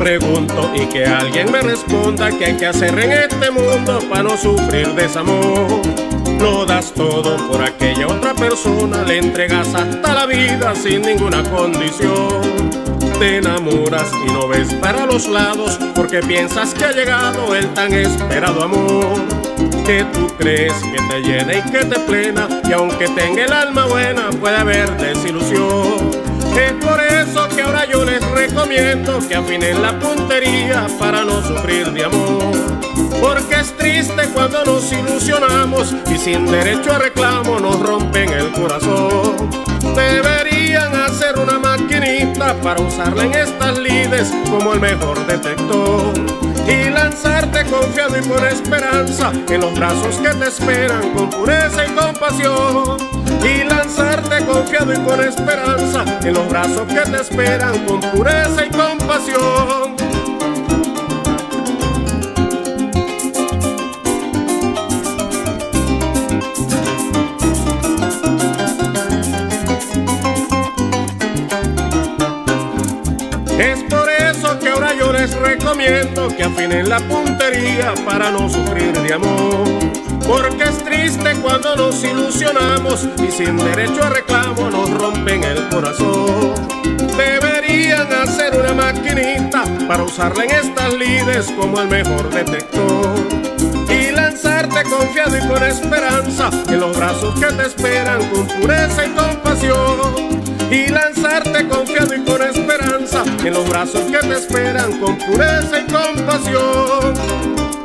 Pregunto y que alguien me responda qué hay que hacer en este mundo para no sufrir desamor. Lo das todo por aquella otra persona, le entregas hasta la vida sin ninguna condición. Te enamoras y no ves para los lados porque piensas que ha llegado el tan esperado amor, que tú crees que te llena y que te plena, y aunque tenga el alma buena puede haber desilusión. Es por eso que ahora yo les recomiendo que afinen la puntería para no sufrir de amor, porque es triste cuando nos ilusionamos y sin derecho a reclamo nos rompen el corazón. Deberían hacer una maquinita para usarla en estas lides como el mejor detector, y lanzarte confiado y con esperanza en los brazos que te esperan con pureza y compasión. Y lanzarte confiado y con esperanza en los brazos que te esperan con pureza y compasión. Es por eso que ahora yo les recomiendo que afinen la puntería para no sufrir de amor, porque es triste cuando nos ilusionamos y sin derecho a reclamo nos rompen el corazón. Deberían hacer una maquinita para usarla en estas lides como el mejor detector, y lanzarte confiado y con esperanza en los brazos que te esperan con pureza y compasión. Y lanzarte confiado y con esperanza en los brazos que te esperan con pureza y compasión.